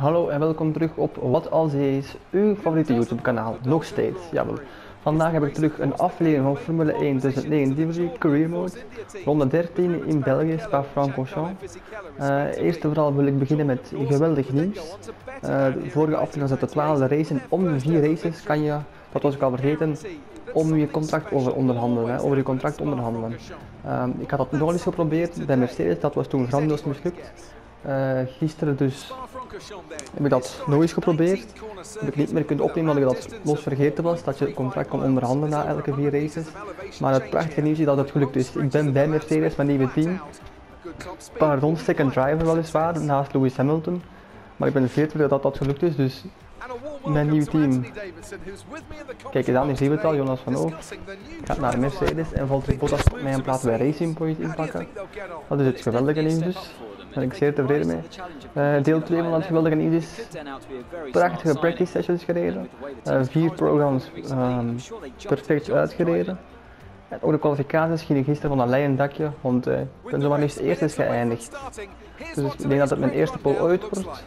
Hallo en welkom terug op Wat Als Je Is, uw favoriete YouTube kanaal, nog steeds, jawel. Vandaag heb ik terug een aflevering van Formule 1 2019 Career Mode, ronde 13 in België, Spa-Francorchamps. Eerst en vooral wil ik beginnen met geweldig nieuws. De vorige aflevering was het de 12e race en om de 4 races kan je, dat was ik al vergeten, om je contract over je contract onderhandelen. Ik had dat nog eens geprobeerd bij Mercedes, dat was toen grandioos mislukt. Gisteren dus heb ik dat nog eens geprobeerd. Heb ik niet meer kunnen opnemen omdat ik dat los vergeten was, dat je het contract kon onderhandelen na elke 4 races. Maar het prachtige nieuws is dat het gelukt is. Ik ben bij Mercedes, mijn nieuwe team. Pardon, second driver weliswaar, naast Lewis Hamilton. Maar ik ben zeer tevreden dat dat gelukt is, dus mijn nieuw team. Kijk eens aan, hier zien we het al, Jonas van Oof gaat naar Mercedes en Valtteri Bottas op mijn plaats bij Racing Point inpakken. Dat is het geweldige nieuws dus. Daar ben ik zeer tevreden mee. Deel 2 van het geweldige nieuws is prachtige practice sessions gereden. 4 programma's perfect uitgereden. En ook de kwalificaties gingen gisteren van een leien dakje, want ik ben zomaar liefst eerst eens geëindigd. Dus ik denk dat het mijn eerste pole ooit wordt.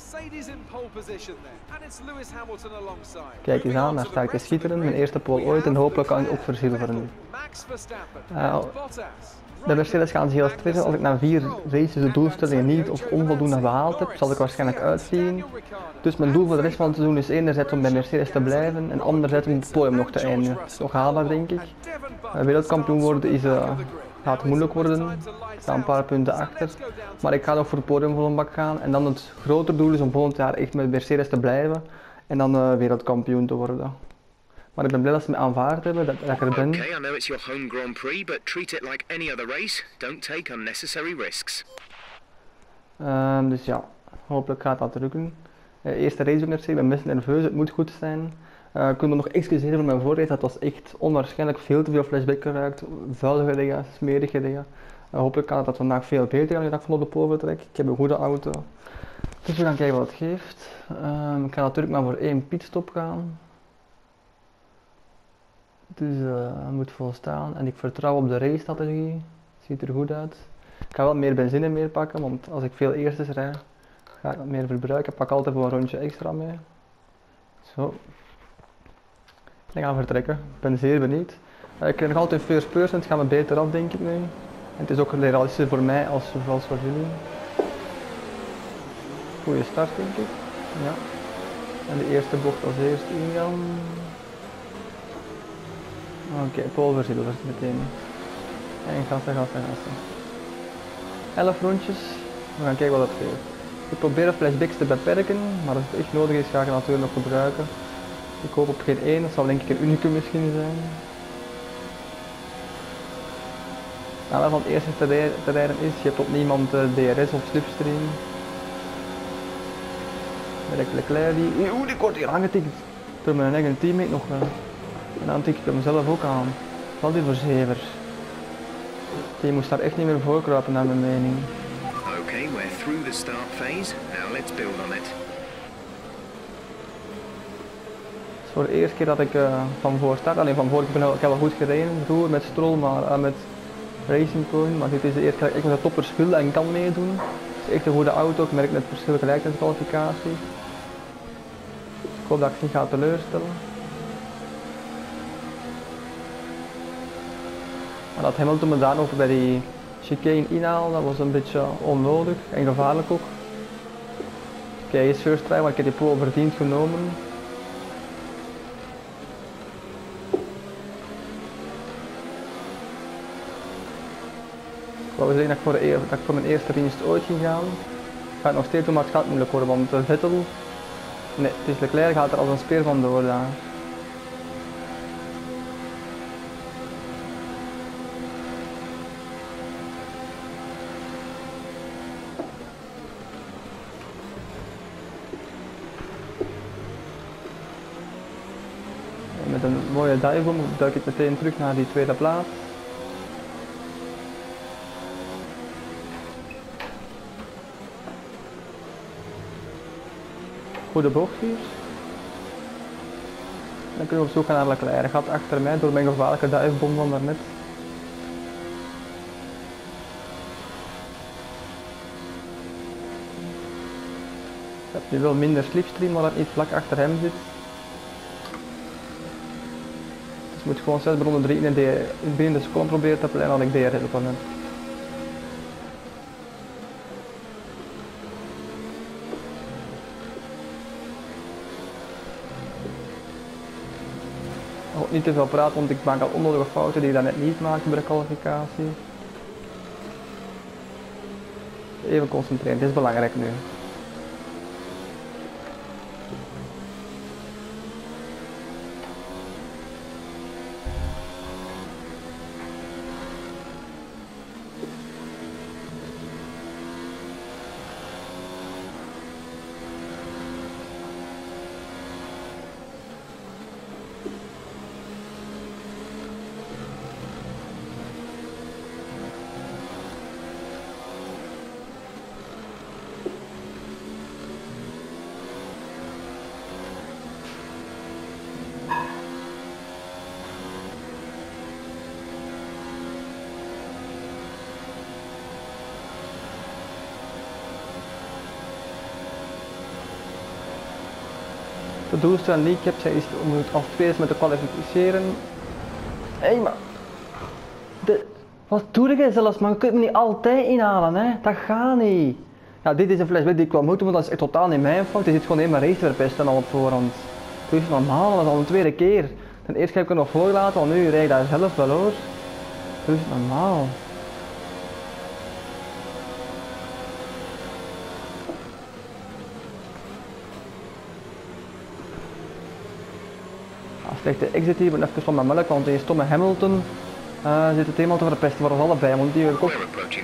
Kijk eens aan, daar sta ik te schitteren, mijn eerste pole ooit en hopelijk kan ik ook verzilveren. De Mercedes gaan zich heel stressen. Als ik na 4 races de doelstellingen niet of onvoldoende behaald heb, zal ik waarschijnlijk uitvliegen. Dus mijn doel voor de rest van het seizoen is enerzijds om bij Mercedes te blijven en anderzijds om het podium nog te eindigen. Dat is nog haalbaar denk ik. Wereldkampioen worden gaat moeilijk worden. Ik sta een paar punten achter. Maar ik ga nog voor het podium vol een bak gaan. En dan het grotere doel is om volgend jaar echt met Mercedes te blijven en dan wereldkampioen te worden. Maar ik ben blij dat ze me aanvaard hebben, dat ik er ben. Okay, I know it's your home Grand Prix, but treat it like any other race. Don't take unnecessary risks. Dus ja, hopelijk gaat dat lukken. Eerste race op ik ben best nerveus, het moet goed zijn. Ik wil me nog excuseren voor mijn voorrace, dat was echt onwaarschijnlijk veel te veel flashback geruikt. Vuil gereden, smerig gereden. Hopelijk kan het vandaag veel beter gaan, dat ik van op de pole vertrek. Ik heb een goede auto. Dus we gaan kijken wat het geeft. Ik ga natuurlijk maar voor 1 pitstop gaan. Dus het moet volstaan en ik vertrouw op de race-strategie. Ziet er goed uit. Ik ga wel meer benzine meer pakken, want als ik veel eerstes rijd, ga ik wat meer verbruiken. Ik pak altijd voor een rondje extra mee. Zo. Dan gaan we vertrekken. Ik ben zeer benieuwd. Ik krijg nog altijd first person, het gaat me beter af denk ik nu. En het is ook realistischer voor mij als voor jullie. Goeie start denk ik. Ja. En de eerste bocht als eerst ingaan. Oké, pole verzilverd meteen. En gassen. 11 rondjes. We gaan kijken wat dat geeft. Ik probeer de flashbacks te beperken, maar als het echt nodig is ga ik het natuurlijk nog gebruiken. Ik hoop op geen 1, dat zal denk ik een unicum misschien zijn. Nou, wat het eerste te rijden is, je hebt op niemand DRS of slipstream. Met Leclerc die wordt hier aangetikt door mijn eigen teammate nog wel. En dan tik ik hem zelf ook aan. Wat die verzever. Die moest daar echt niet meer voor kruipen naar mijn mening. Okay, we're through the start phase. Now let's build on it. Het is voor de eerste keer dat ik van voor start, alleen van voor, ik heb wel goed gereden vroeger met Stroll, maar met Racing Point, maar dit is de eerste keer dat ik met de toppers wil en kan meedoen. Het is echt een goede auto, ik merk net verschil gelijk in de kwalificatie. Ik hoop dat ik niet ga teleurstellen. Maar dat Hamilton me daar nog bij die chicane inhaalde, dat was een beetje onnodig en gevaarlijk ook. Oké, hij is first try, maar ik heb die pole verdiend genomen. Ik wou zeggen dat ik voor mijn eerste winst ooit ging gaan. Ik ga het nog steeds doen, maar het gaat moeilijk worden, want Vettel, nee, het is Leclerc, gaat er als een speer van door daar. Met een mooie divebomb duik ik meteen terug naar die tweede plaats. Goede bocht hier. Dan kunnen we op zoek gaan naar Leclerc. Hij gaat achter mij door mijn gevaarlijke divebomb van daarnet. Ik heb nu wel minder slipstream, maar dat niet vlak achter hem zit. Dus ik moet gewoon 6 ronde 3 binnen de seconde proberen te plannen dat ik DR heb op hem. Ook niet te veel praten, want ik maak al onnodige fouten die ik daarnet niet maakte bij de kwalificatie. Even concentreren, dit is belangrijk nu. De doelstelling die ik heb is om het als tweede met te kwalificeren. Hé maar. Wat doe je zelfs man? Je kunt me niet altijd inhalen hè. Dat gaat niet. Ja, dit is een flashback die ik wel moet doen, want dat is echt totaal niet mijn fout. Het is gewoon helemaal race verpesten al op voorhand. Doe is normaal, dat is al een tweede keer. Ten eerste heb ik het nog voorgelaten, want nu rijd ik daar zelf wel hoor. Doe is normaal. Slechte exit hier, ik ben even van mijn melk, want die stomme Hamilton zit het helemaal te verpesten voor ons allebei, want die wil ik ook.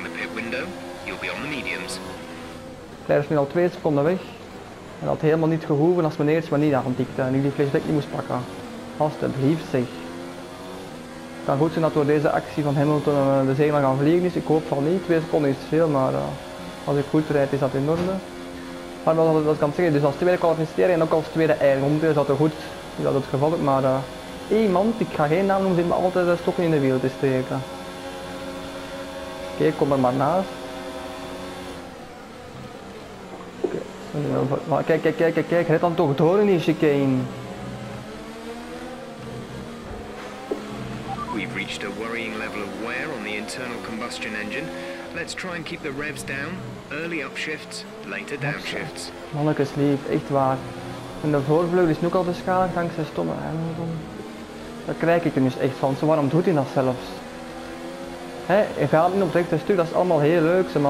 Claire is nu al 2 seconden weg. En dat had helemaal niet gehoeven als mijn eerste maar niet aantikte en ik die flashback niet moest pakken. Alsjeblieft zeg. Het kan goed zijn dat door deze actie van Hamilton de zege gaan vliegen is, ik hoop van niet, 2 seconden is veel, maar als ik goed rijd is dat in orde. Maar wat ik kan zeggen, dus als tweede kwalificeren en ook als tweede eigen is dat er goed. Dat het geval is, maar iemand, ik ga geen naam noemen, zit me altijd stokken in de wiel te steken. Oké, kom er maar naast. Kijk, red dan toch door in die chicane. We've reached a worrying level of wear on the internal combustion engine. Let's try and keep the revs down. Early upshifts, later downshifts. Mannekes lief, echt waar. En de voorvleugel is nu ook al beschadigd dankzij stomme Hamilton. Daar krijg ik er dus echt van. Waarom doet hij dat zelfs? Hij gaat niet op het rechte stuk, dat is allemaal heel leuk, maar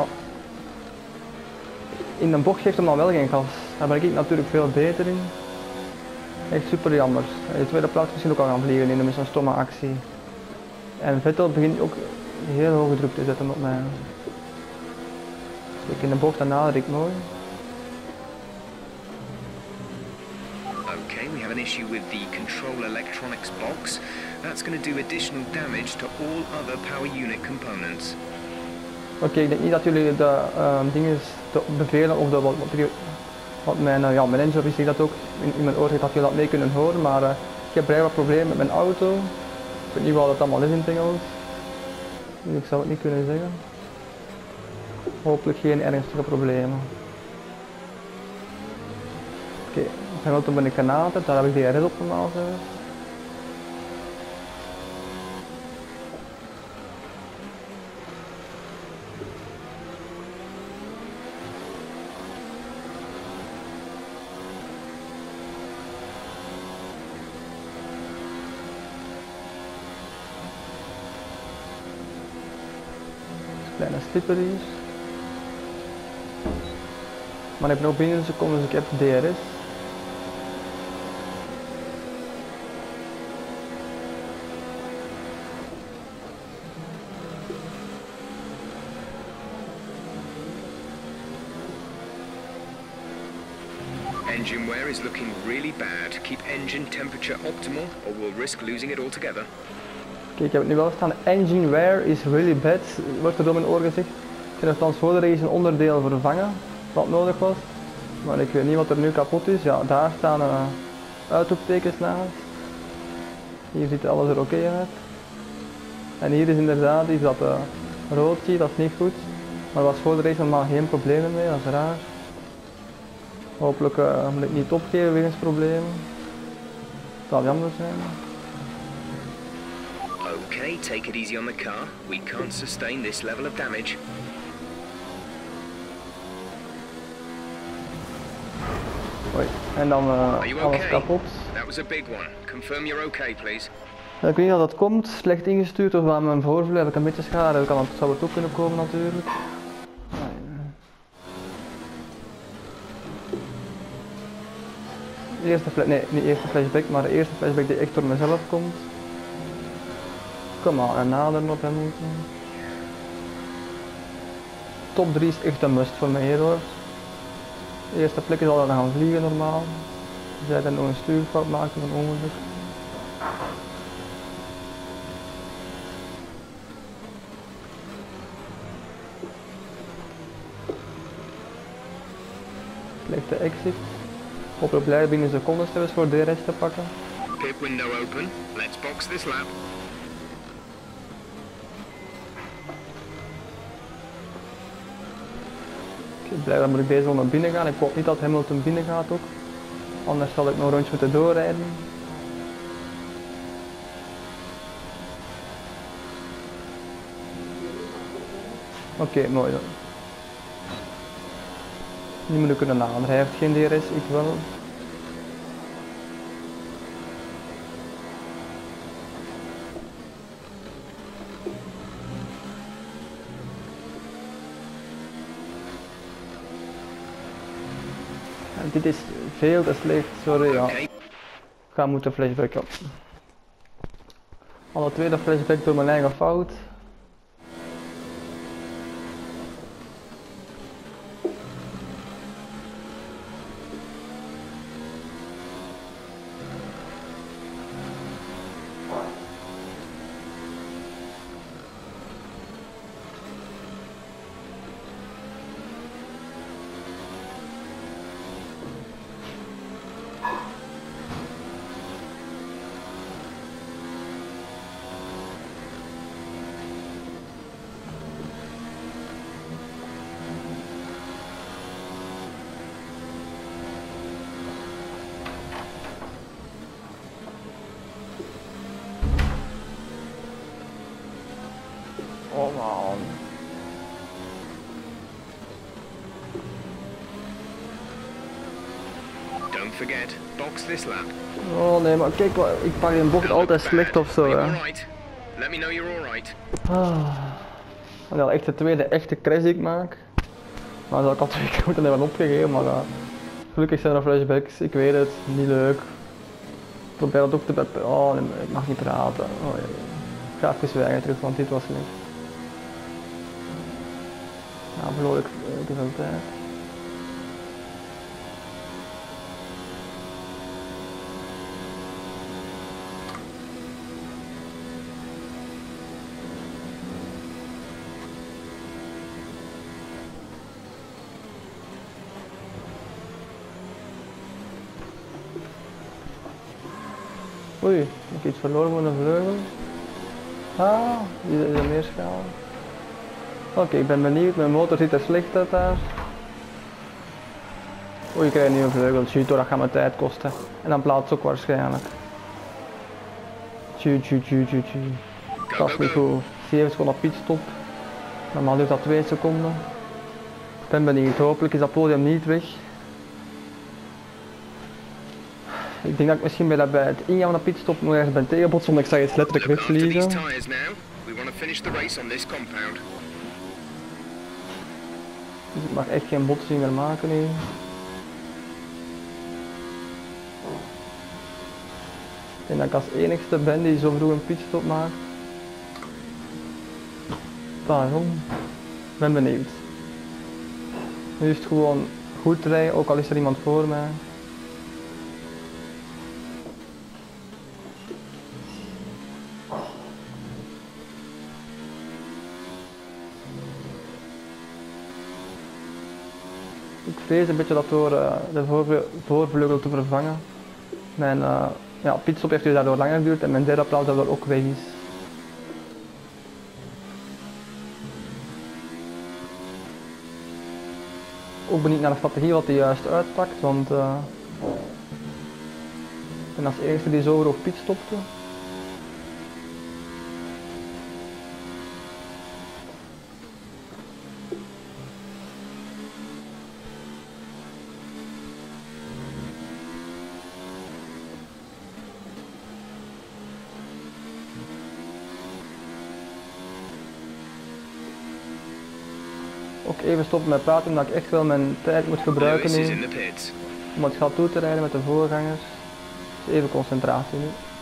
in een bocht geeft hem dan wel geen gas. Daar ben ik natuurlijk veel beter in. Echt super jammer. De tweede plaats misschien ook al gaan vliegen in met zo'n stomme actie. En Vettel begint ook heel hoge druk te zetten op mij. Ik in de bocht daarna rijd ik mooi. Okay, we have an issue with the control electronics box. That's going to do additional damage to all other power unit components. Oké, ik denk niet dat jullie de dingen, de bevelen of wat mijn manager die zegt dat ook in mijn oor heeft dat jullie dat mee kunnen horen, maar ik heb vrij wat problemen met mijn auto. Ik weet niet wat het allemaal is in het Engels. Ik zou het niet kunnen zeggen. Hopelijk geen ernstige problemen. Oké, Hamilton ben ik genaderd, daar heb ik DRS op normaal gezet. Kleine slipper hier. Maar ik heb nog binnen een seconde, dus ik heb DRS. Engine wear is looking really bad. Keep engine temperature optimal or we'll risk losing it altogether. Kijk, ik heb het nu wel staan. Engine wear is really bad, wordt er door mijn oor gezegd. Ik heb althans voor de race een onderdeel vervangen, wat nodig was. Maar ik weet niet wat er nu kapot is. Ja, daar staan uitroeptekens naast. Hier ziet alles er oké uit. En hier is inderdaad iets dat rood ziet, dat is niet goed. Maar er was voor de race normaal geen problemen mee, dat is raar. Hopelijk moet ik niet opgeven wegens problemen. Het zal jammer zijn. Okay, take it easy on the car. We can't sustain this level of damage. Hoi. En dan Are you alles okay? kapot. That was a big one. Confirm you're okay, please. Ik weet niet of dat komt, slecht ingestuurd of aan mijn voorvleugel heb ik een beetje schade, dan zou het ook kunnen komen natuurlijk. De eerste nee, niet de eerste flashback, maar de eerste flashback die echt door mezelf komt. Kom aan, en naderen op hem moeten. Top 3 is echt een must voor mij hier hoor. De eerste plek is al dan gaan vliegen normaal. Als jij dan nog een stuurfout maakt of een ongeluk. Slechte exit. Hopelijk blijven binnen secondes hebben voor DRS te pakken. Pit window open. Let's box this lap. Ik ben blij dat moet ik deze wel naar binnen gaan. Ik hoop niet dat Hamilton binnen gaat ook. Anders zal ik nog een rondje moeten doorrijden. Oké, mooi dan. Die moet ik kunnen naderen. Hij heeft geen DRS, ik wel. En dit is veel te slecht, sorry ja. Ik ga moeten flashbacken. Alle tweede flashback door mijn eigen fout. Oh man. Don't forget, box this lap. Oh nee, maar kijk, ik pak een bocht altijd slecht of zo. Are you Hè. alright? Let me know you're alright. Wel echt de tweede echte crash die ik maak. Maar dat ik al 2 keer moeten hebben opgegeven, maar gelukkig zijn er flashbacks, ik weet het, niet leuk. Ik probeer dat ook te beperken. Oh nee, ik mag niet praten. Oh, ja. Ik ga even zwijgen terug, want dit was slecht. Nou, verloor ik te veel tijd. Oei, ik heb iets verloren van de vleugel. Ah, hier is er meer schaal. Oké, ik ben benieuwd, mijn motor ziet er slecht uit daar. Oei, ik krijg nu een vleugel, shoot, dat gaat me tijd kosten. En dan plaats ook waarschijnlijk. Shoot. Dat is niet goed. 7 seconden op pitstop. Normaal duurt dat 2 seconden. Ik ben benieuwd, hopelijk is dat podium niet weg. Ik denk dat ik misschien bij het ingaan van de pitstop nog ergens ben tegenbotsen, want ik zag iets letterlijk wegvliegen. Dus ik mag echt geen botsing meer maken nu. Ik denk dat ik als enigste ben die zo vroeg een pitstop maakt. Daarom. Ik ben benieuwd. Nu is het gewoon goed rijden, ook al is er iemand voor mij. Ik vrees een beetje dat door de voorvleugel te vervangen. Mijn pitstop heeft dus daardoor langer geduurd en mijn derde plaats daardoor ook weg is. ook benieuwd naar de strategie wat hij juist uitpakt, want ik ben als eerste die zo op pit stopte. Ook even stoppen met praten omdat ik echt wel mijn tijd moet gebruiken nu om het gat toe te rijden met de voorgangers. Dus even concentratie nu.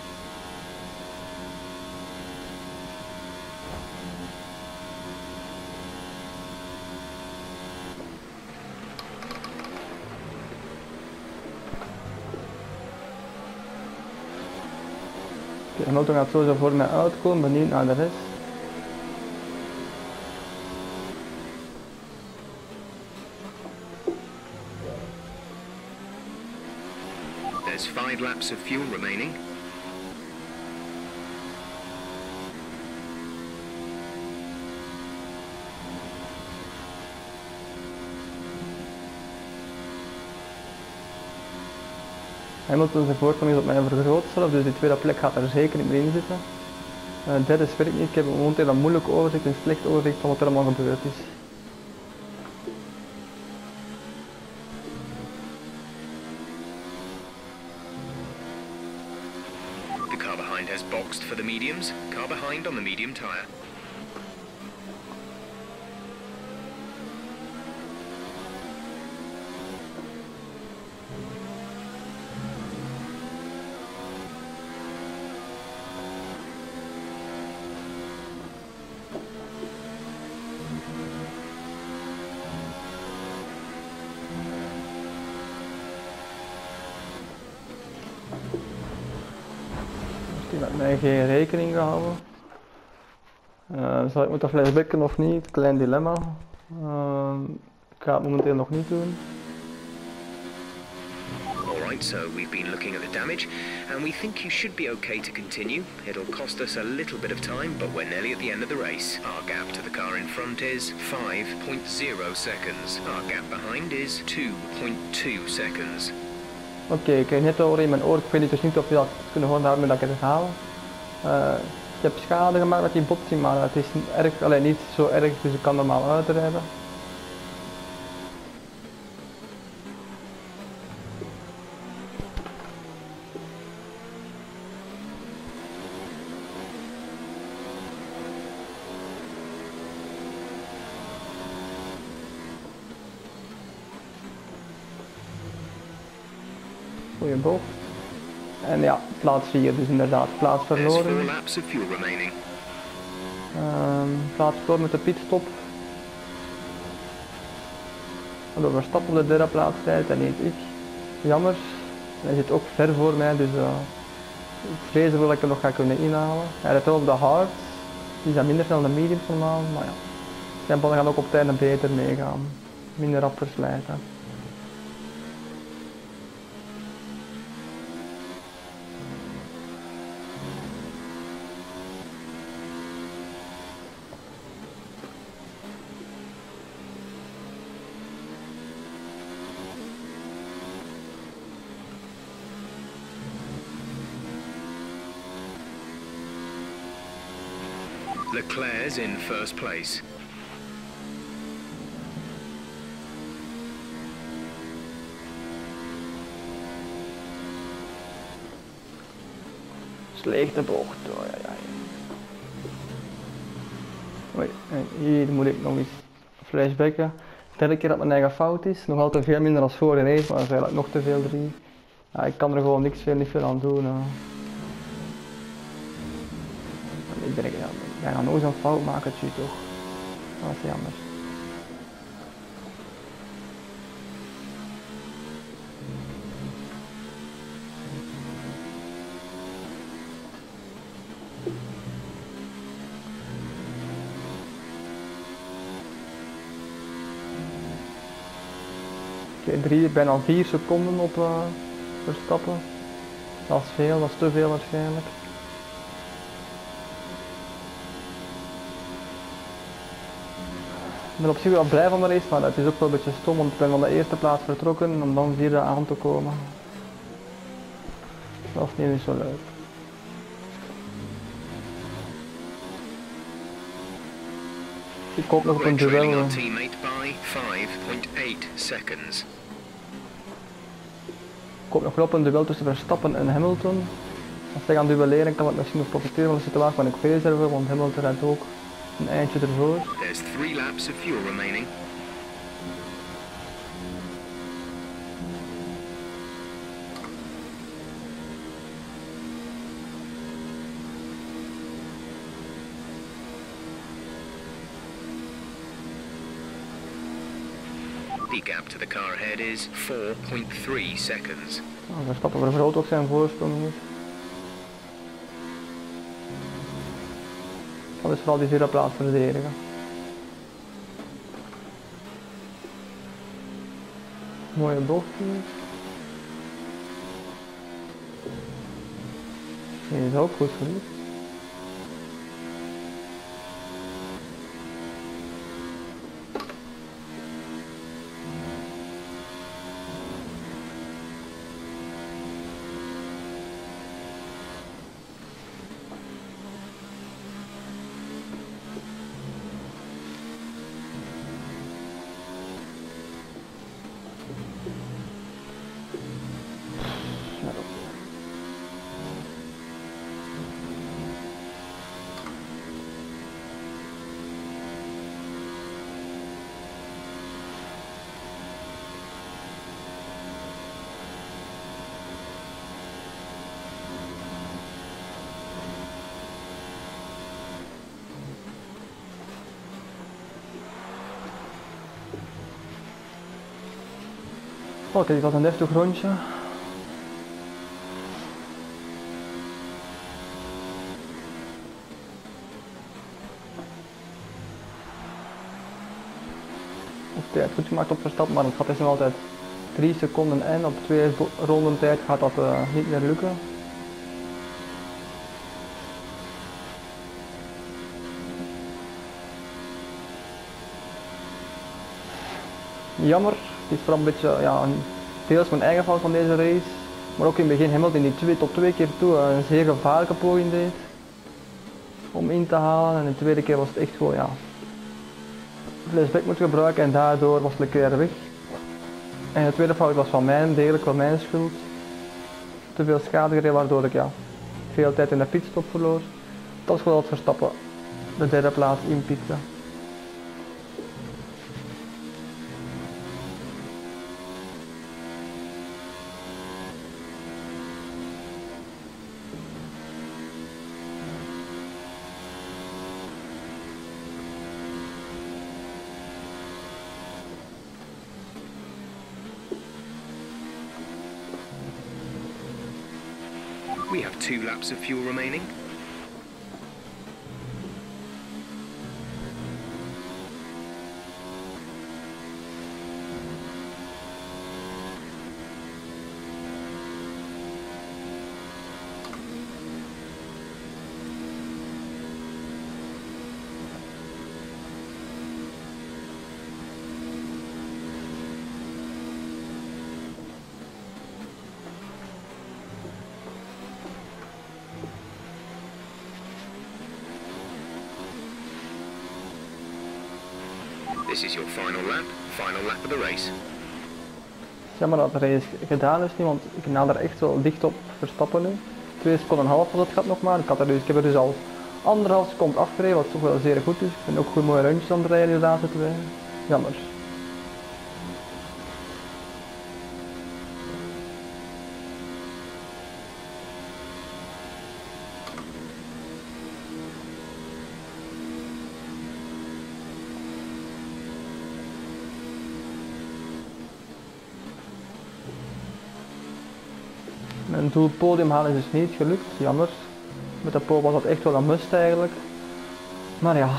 De auto gaat sowieso voor mij uitkomen, benieuwd naar de rest. There's 5 laps of fuel remaining. Hamilton zijn voorsprong is op mij vergroot zelf, dus die tweede plek gaat er zeker niet meer in zitten. Derde weet ik niet, ik heb momenteel een moeilijk overzicht, een slecht overzicht van wat er allemaal gebeurd is. The car behind has boxed for the mediums. Car behind on the medium tyre. Die met mij geen rekening gehouden. Zal ik moeten flashbacken of niet? Klein dilemma. Ik ga het momenteel nog niet doen. Alright, so we've been looking at the damage, and we think you should be okay to continue. It'll cost us a little bit of time, but we're nearly at the end of the race. Our gap to the car in front is 5.0 seconds. Our gap behind is 2.2 seconds. Oké, ik kreeg net horen in mijn oor, ik weet dus niet of je dat kunnen horen daarmee dat ik het herhaal. Ik heb schade gemaakt met die botsing, maar het is erg, alleen niet zo erg, dus ik kan normaal uitrijden. Goeie bocht. En ja, plaats 4, dus inderdaad, plaats verloren. Plaats verloren met de pitstop. Waardoor Verstappen op de derde plaats rijdt en niet ik. Jammer. Hij zit ook ver voor mij, dus ik vrees ervoor dat ik hem nog ga kunnen inhalen. Hij rijdt wel op de hard. Die zijn minder snel dan de mediums normaal, maar ja. Zijn banden gaan ook op tijd beter meegaan. Minder rap verslijten. Leclerc's in first place. Slechte bocht. Oh, ja. Oei, hier moet ik nog eens flashbacken. De derde keer dat mijn eigen fout is. Nog altijd veel minder als vorige race, maar dat is eigenlijk nog te veel 3. Ja, ik kan er gewoon niet veel aan doen. Ik ga nooit zo'n fout maken, toch? Dat is jammer. Oké, bijna 4 seconden op Verstappen. Dat is veel, dat is te veel waarschijnlijk. Ik ben op zich wel blij van de race, maar het is ook wel een beetje stom, want ik ben van de eerste plaats vertrokken om dan vierde aan te komen. Dat is niet zo leuk. Ik hoop nog op een duel. Ik hoop nog wel op een duel tussen Verstappen en Hamilton. Als zij gaan duelleren kan ik misschien nog profiteren van de situatie waar ik reserve, want Hamilton rijdt ook een eindje ervoor. There's 3 laps of fuel remaining. The gap to the car ahead is 4.3 seconds. Verstappen vergroot ook zijn voorsprong hier. Dat is vooral die vierde plaats verdedigen. Mooie bocht hier. Die is ook goed verliefd. Oké, dit was een deftig rondje. Tijd goed gemaakt op Verstappen, maar het gaat dus nog altijd 3 seconden en op 2 ronden tijd gaat dat niet meer lukken. Jammer, het is vooral een beetje, ja, deels mijn eigen fout van deze race, maar ook in het begin Hamilton die tot 2 keer toe een zeer gevaarlijke poging deed om in te halen, en de tweede keer was het echt gewoon, ja, flashback moet gebruiken en daardoor was Leclerc weg. En de tweede fout was van mij, degelijk van mijn schuld. Te veel schade gereden waardoor ik, ja, veel tijd in de pitstop verloor. Dat is gewoon dat Verstappen de derde plaats inpikte. We have 2 laps of fuel remaining. This is your final lap of the race. Jammer dat de race gedaan is nu, want ik nader echt wel dicht op Verstappen nu. 2,5 seconden was het gat nog maar. Ik heb er dus al 1,5 seconde afgereden, wat toch wel zeer goed is. Ik ben ook goed mooie rondjes aan het rijden de laatste 2. Jammer. Mijn doel podium halen is dus niet gelukt, jammer. Met de pole was dat echt wel een must eigenlijk. Maar ja.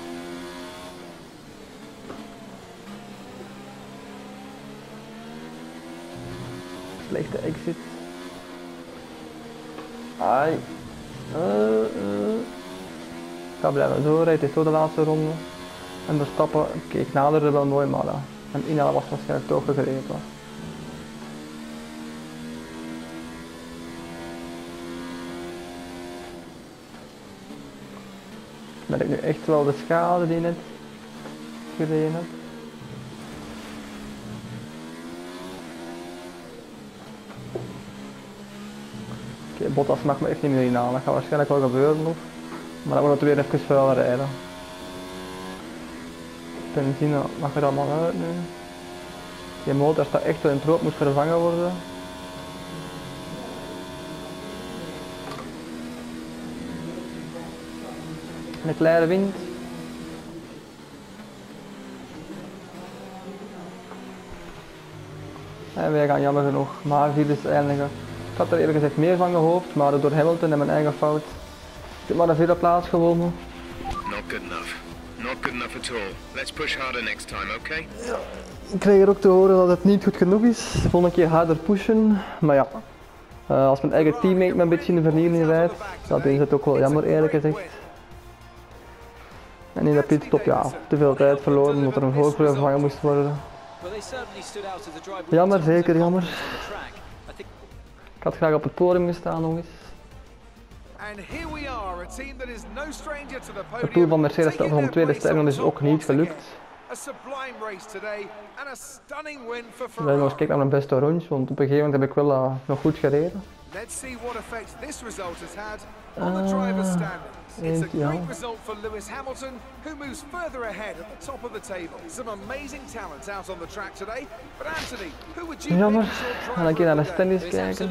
Slechte exit. Ai. Ik ga blijven doorrijden, het is toch de laatste ronde. En Verstappen keek naderde wel mooi, maar een inhaal was waarschijnlijk toch gegrepen. Ben ik nu echt wel de schade die net gereden heb? Oké, Bottas mag me echt niet meer inhalen, dat gaat waarschijnlijk wel gebeuren nog. Maar dan wordt het weer even vuil rijden. Benzine mag er allemaal uit nu. Die motor staat echt wel in het rood, moet vervangen worden. Met kleine wind. En wij gaan jammer genoeg maar vierde eindigen. Ik had er eerlijk gezegd meer van gehoopt, maar door Hamilton en mijn eigen fout. Ik heb maar de vierde plaats gewonnen. Not good enough. Not good enough at all. Let's push harder next time, okay? Ja, ik kreeg er ook te horen dat het niet goed genoeg is. Volgende keer harder pushen. Maar ja, als mijn eigen teammate me een beetje in de vernieling rijdt, dat is het ook wel jammer eerlijk gezegd. En in de pitstop ja, te veel tijd verloren omdat er een voorgrond vervangen moest worden. Jammer, zeker jammer. Ik had graag op het podium gestaan nog eens. Het doel van Mercedes stelt om tweede te eindigen is ook niet gelukt. We hebben nog eens kijken naar mijn beste rondje, want op een gegeven moment heb ik wel nog goed gereden. Let's see what effect this result has had on the driver's standings. It's a great result for Lewis Hamilton, who moves further ahead at the top of the table. Some amazing talent out on the track today. But Anthony, who would you Jammer, pick as your ga driver een keer naar de of the day? standings kijken.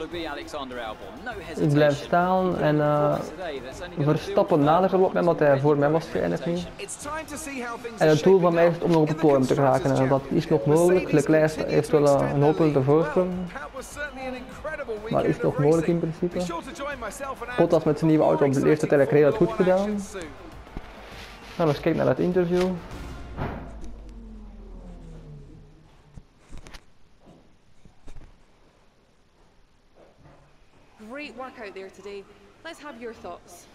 Ik blijf staan en Verstappen nadert op mij omdat hij voor mij was geëindigd nu. It's time to see how things En are het doel shaping van mij is up om nog op in het the podium te geraken en dat is nog mogelijk. Leclerc heeft wel een hopelijke voorsprong, maar is nog mogelijk in principe. Bottas met zijn nieuwe auto op de eerste tijd heel goed gedaan. Nou, eens kijken naar het interview. Great work out there today. Let's have your thoughts.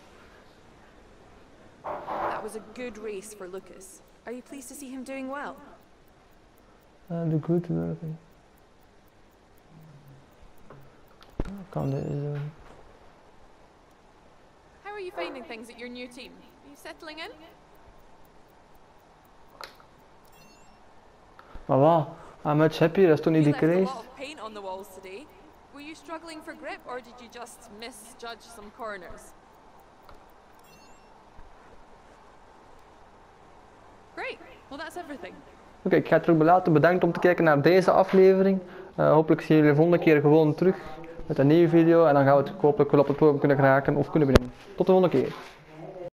That was a good race for Lucas. Are you pleased to see him doing well? The good work. Kan deze doen. How are you finding things at your new team? Are you settling in? Maar wat? I'm much happy, dat is toch niet die You left a craze? lot of paint on the walls today. Were you struggling for grip or did you just misjudge some corners? Great. Well, that's everything. Oké, ik ga het terug belaten. Bedankt om te kijken naar deze aflevering. Hopelijk zien jullie de volgende keer gewoon terug met een nieuwe video en dan gaan we het hopelijk wel op het podium kunnen geraken of kunnen winnen. Tot de volgende keer.